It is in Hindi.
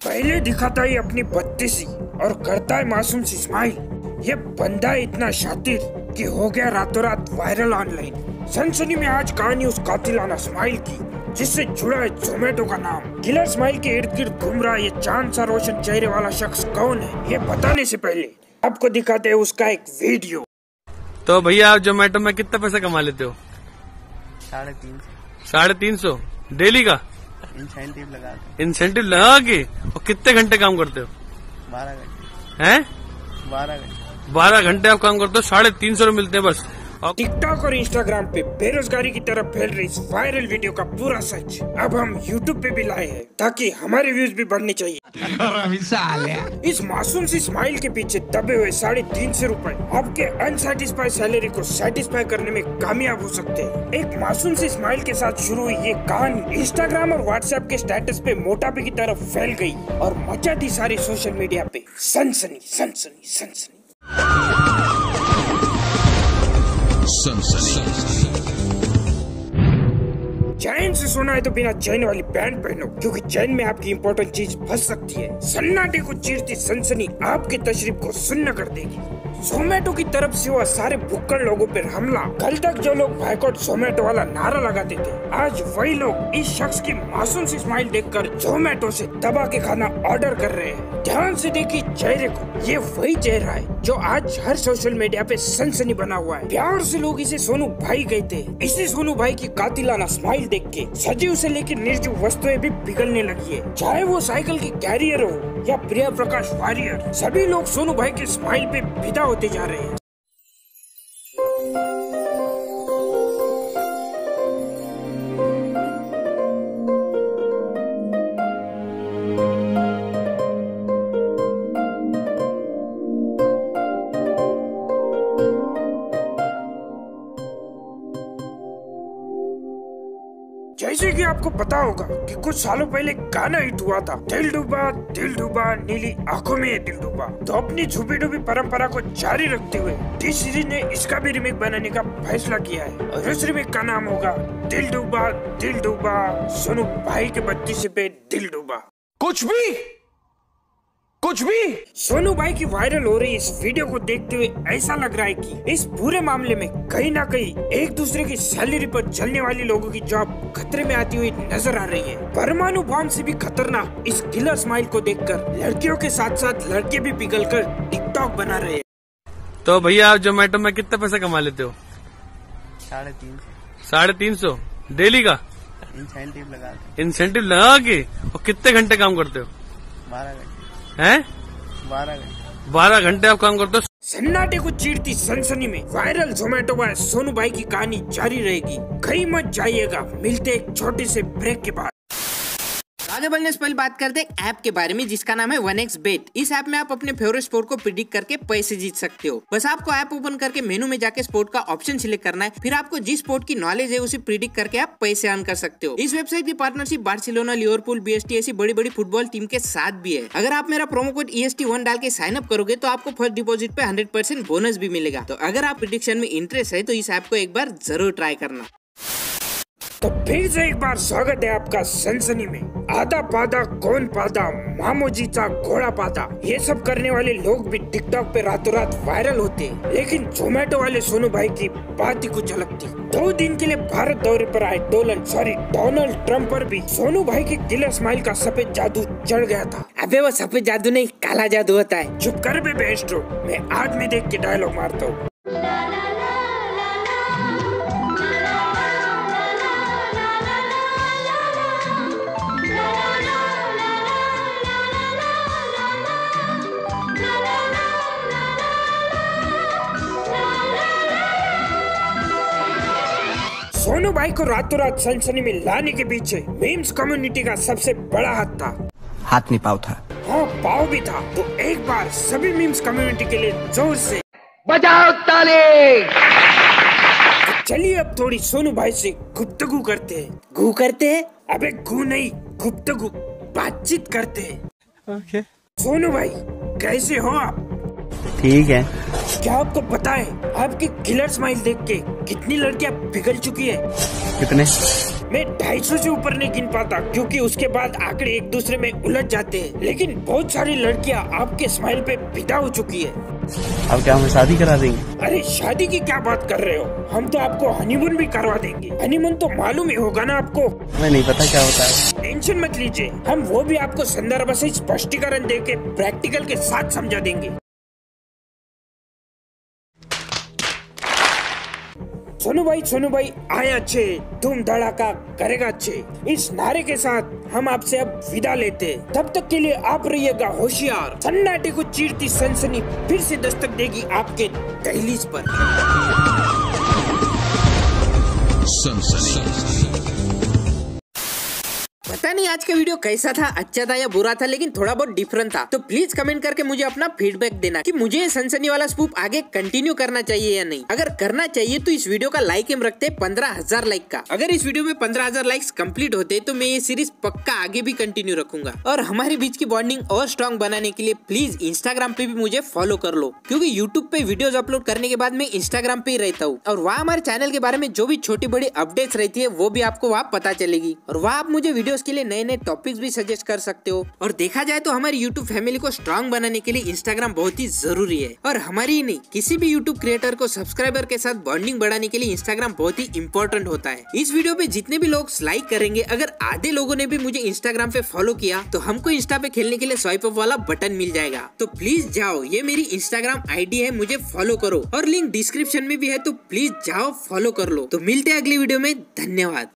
पहले दिखाता है अपनी बत्तीसी और करता है मासूम सी स्माइल। ये बंदा इतना शातिर कि हो गया रातों रात वायरल ऑनलाइन। सनसनी में आज कहानी उस कातिलाना स्माइल की जिससे जुड़ा है जोमेटो का नाम। किलर स्माइल के इर्द गिर्द घूम रहा ये चांद सा रोशन चेहरे वाला शख्स कौन है, ये बताने से पहले आपको दिखाते हैं उसका एक वीडियो। तो भैया आप जोमेटो में कितना पैसा कमा लेते हो? 350। 350 डेली का? इंसेंटिव लगा के? और कितने घंटे काम करते हो? 12 घंटे। हैं? 12 घंटे। 12 घंटे आप काम करते हो, 350 मिलते हैं बस। टिकटॉक और इंस्टाग्राम पे बेरोजगारी की तरफ फैल रही इस वायरल वीडियो का पूरा सच अब हम यूट्यूब पे भी लाए हैं ताकि हमारे व्यूज भी बढ़ने चाहिए। इस मासूम सी स्माइल के पीछे दबे हुए 350 रुपए आपके अनसेटिस्फाइड सैलरी को सेटिस्फाई करने में कामयाब हो सकते हैं। एक मासूम सी स्माइल के साथ शुरू हुई ये कहानी इंस्टाग्राम और व्हाट्सएप के स्टेटस पे मोटापे की तरफ फैल गई और मचा दी सारी सोशल मीडिया पे सनसनी सनसनी सनसनी। चैन से सोना है तो बिना चैन वाली पैंट पहनो क्योंकि चैन में आपकी इम्पोर्टेंट चीज फंस सकती है। सन्नाटे को चीरती सनसनी आपके तशरीफ को सुन्न कर देगी। जोमेटो की तरफ से हुआ सारे भुक्कड़ लोगों पर हमला। कल तक जो लोग बायकॉट जोमेटो वाला नारा लगाते थे, आज वही लोग इस शख्स की मासूम सी स्माइल देखकर जोमेटो से दबा के खाना ऑर्डर कर रहे हैं। ध्यान से देखिए चेहरे को, ये वही चेहरा है जो आज हर सोशल मीडिया पे सनसनी बना हुआ है। प्यार से लोग इसे सोनू भाई कहते हैं। इसी सोनू भाई की कातिलाना स्माइल देख के सजीव से लेकर निर्जीव वस्तुएं भी पिघलने लगी है। चाहे वो साइकिल की कैरियर हो या प्रिया प्रकाश वारियर, सभी लोग सोनू भाई के स्माइल पे फिदा होते जा रहे हैं। जैसे कि आपको पता होगा कि कुछ सालों पहले गाना हिट हुआ था, दिल डूबा नीली आंखों में दिल डूबा। तो अपनी छुपी डूबी परंपरा को जारी रखते हुए टी सीरीज ने इसका भी रिमेक बनाने का फैसला किया है और उस रिमेक का नाम होगा दिल डूबा सोनू भाई के 32 पे दिल डूबा। कुछ भी सोनू भाई की वायरल हो रही इस वीडियो को देखते हुए ऐसा लग रहा है कि इस पूरे मामले में कहीं ना कहीं एक दूसरे की सैलरी पर चलने वाली लोगों की जॉब खतरे में आती हुई नजर आ रही है। परमाणु बॉम्ब से भी खतरनाक इस किलर स्माइल को देखकर लड़कियों के साथ साथ लड़के भी पिघलकर टिकटॉक बना रहे हैं। तो भैया आप जोमेटो में कितना पैसा कमा लेते हो? 350। 350 डेली का? इंसेंटिव लगा के? और कितने घंटे काम करते हो? 12 घंटे। हैं? 12 घंटे। 12 घंटे आप काम करते हो। सन्नाटे को चीरती सनसनी में वायरल जोमेटो व सोनू भाई की कहानी जारी रहेगी। कहीं मत जाइएगा, मिलते एक छोटे से ब्रेक के बाद। आगे बढ़ने से पहले बात करते हैं ऐप के बारे में जिसका नाम है 1xBet। इस ऐप में आप अपने फेवरेट स्पोर्ट को प्रिडिक्ट करके पैसे जीत सकते हो। बस आपको ऐप ओपन करके मेनू में जाके स्पोर्ट का ऑप्शन सिलेक्ट करना है, फिर आपको जिस स्पोर्ट की नॉलेज है उसे प्रिडिक्ट करके आप पैसे अर्न कर सकते हो। इस वेबसाइट की पार्टनरशिप बार्सिलोना, लिवरपूल, बीएसटी ऐसी बड़ी बड़ी फुटबॉल टीम के साथ भी है। अगर आप मेरा प्रोमो कोड EST1 डाल के साइन अप करोगे तो आपको फर्स्ट डिपॉजिट पे 100% बोनस भी मिलेगा। तो अगर आप प्रिडिक्शन में इंटरेस्ट है तो इस ऐप को एक बार जरूर ट्राई करना। तो फिर से एक बार स्वागत है आपका सनसनी में। आधा पादा कौन पादा, मामोजी चा घोड़ा पादा, ये सब करने वाले लोग भी टिकटॉक पे रातों रात वायरल होते हैं। लेकिन जोमेटो वाले सोनू भाई की बात ही कुछ अलग थी। 2 दिन के लिए भारत दौरे पर आए डोनाल्ड ट्रम्प पर भी सोनू भाई की किलर स्माइल का सफेद जादू चढ़ गया था। अबे वो सफेद जादू नहीं, काला जादू होता है। चुप कर बे बेस्टो, मैं आज में देख के डायलॉग मारता हूँ। सोनू भाई को रातों रात सनसनी में लाने के पीछे मीम्स कम्युनिटी का सबसे बड़ा हाथ था। हाथ नहीं पाँव था। हाँ पाव भी था। तो एक बार सभी मीम्स कम्युनिटी के लिए जोर से बजाओ ताली। तो चलिए अब थोड़ी सोनू भाई से गुफ्तगू करते हैं। गू करते हैं? अबे गू नहीं, गुफ्तगू, बातचीत करते हैं। ओके। सोनू भाई कैसे हो आप? ठीक है। क्या आपको पता है आपकी किलर स्माइल देख के कितनी लड़कियां पिघल चुकी है? कितने? मैं 250 से ऊपर नहीं गिन पाता क्योंकि उसके बाद आंकड़े एक दूसरे में उलझ जाते हैं, लेकिन बहुत सारी लड़कियां आपके स्माइल पे फिदा हो चुकी है। अब क्या हमें शादी करा देंगे? अरे शादी की क्या बात कर रहे हो, हम तो आपको हनीमून भी करवा देंगे। हनीमून तो मालूम ही होगा ना आपको? हमें नहीं पता क्या होता है। टेंशन मत लीजिए, हम वो भी आपको संदर्भ से स्पष्टीकरण देके प्रैक्टिकल के साथ समझा देंगे। सोनू भाई आया अच्छे, धूम धड़ाका करेगा अच्छे, इस नारे के साथ हम आपसे अब विदा लेते हैं। तब तक के लिए आप रहिएगा होशियार। सन्नाटे को चीरती सनसनी फिर से दस्तक देगी आपके दहलीज पर। पता नहीं आज का वीडियो कैसा था, अच्छा था या बुरा था, लेकिन थोड़ा बहुत डिफरेंट था। तो प्लीज कमेंट करके मुझे अपना फीडबैक देना कि मुझे सनसनी वाला स्पूफ आगे कंटिन्यू करना चाहिए या नहीं। अगर करना चाहिए तो इस वीडियो का लाइक एम रखते 15,000 लाइक का। अगर इस वीडियो में 15,000 लाइक्स कंप्लीट होते तो मैं ये सीरीज पक्का आगे भी कंटिन्यू रखूंगा। और हमारे बीच की बॉन्डिंग और स्ट्रॉन्ग बनाने के लिए प्लीज इंस्टाग्राम पे भी मुझे फॉलो कर लो, क्योंकि यूट्यूब पे वीडियोस अपलोड करने के बाद मैं इंस्टाग्राम पे ही रहता हूँ और वहाँ हमारे चैनल के बारे में जो भी छोटी बड़ी अपडेट्स रहती है वो भी आपको वहाँ पता चलेगी। और वहाँ आप मुझे वीडियोस के लिए नए नए टॉपिक्स भी सजेस्ट कर सकते हो। और देखा जाए तो हमारी यूट्यूब फैमिली को स्ट्रॉन्ग बनाने के लिए इंस्टाग्राम बहुत ही जरूरी है। और हमारी ही नहीं, किसी भी यूट्यूब क्रिएटर को सब्सक्राइबर के साथ बॉन्डिंग बढ़ाने के लिए इंस्टाग्राम बहुत ही इंपॉर्टेंट होता है। इस वीडियो पे जितने भी लोग लाइक करेंगे, अगर आधे लोगों ने भी मुझे इंस्टाग्राम पे फॉलो किया तो हमको इंस्टा पे खेलने के लिए स्वाइप अप वाला बटन मिल जाएगा। तो प्लीज जाओ, ये मेरी इंस्टाग्राम आईडी है, मुझे फॉलो करो और लिंक डिस्क्रिप्शन में भी है, तो प्लीज जाओ फॉलो कर लो। तो मिलते हैं अगली वीडियो में, धन्यवाद।